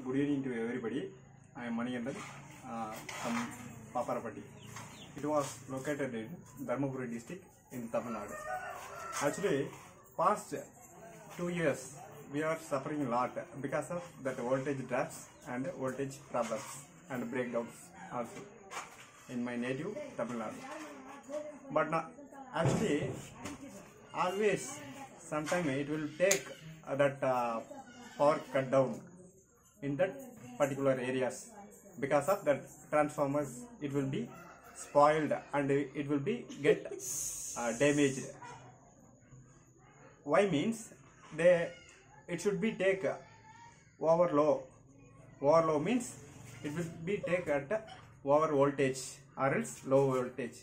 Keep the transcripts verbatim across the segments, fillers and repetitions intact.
good evening to everybody. I am Manikandan uh, from Paparapatti. It was located in Dharmapuri district in Tamil Nadu. Actually, past two years we are suffering a lot because of that voltage drops and voltage problems and breakdowns also in my native Tamil Nadu. But now, actually, always sometime it will take uh, that uh, power cut down in that particular areas. Because of that transformers, it will be spoiled and it will be get uh, damaged. Why means they it should be take uh, over low. Over low means it will be take at uh, over voltage or else low voltage.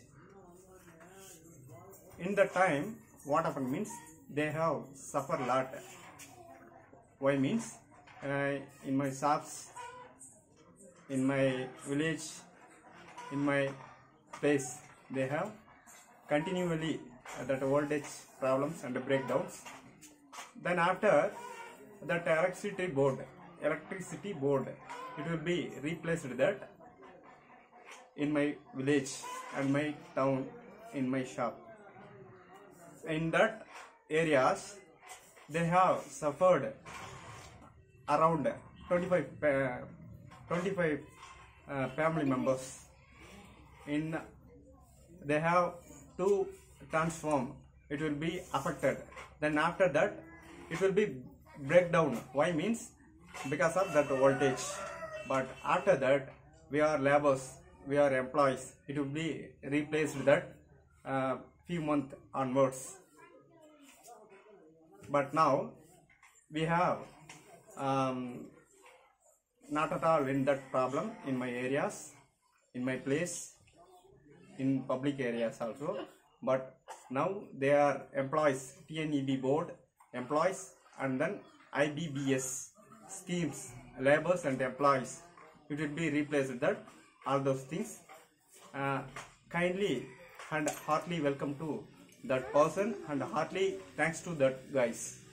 In the time, what happened means they have suffered a lot. Why means uh, in my shops, in my village, in my place, they have continually uh, that voltage problems and breakdowns. Then after that electricity board, electricity board, it will be replaced that in my village and my town, in my shop. In that areas, they have suffered around twenty-five, uh, twenty-five uh, family members. In they have to transform. It will be affected. Then after that, it will be breakdown. Why means because of that voltage. But after that, we are laborers, we are employees. It will be replaced that uh, few months onwards. But now we have um, not at all in that problem in my areas, in my place, in public areas also. But now they are employees, T N E B board employees, and then I B B S schemes, laborers and employees. It will be replaced that all those things. Uh, kindly and heartily welcome to that person and heartily thanks to that guys.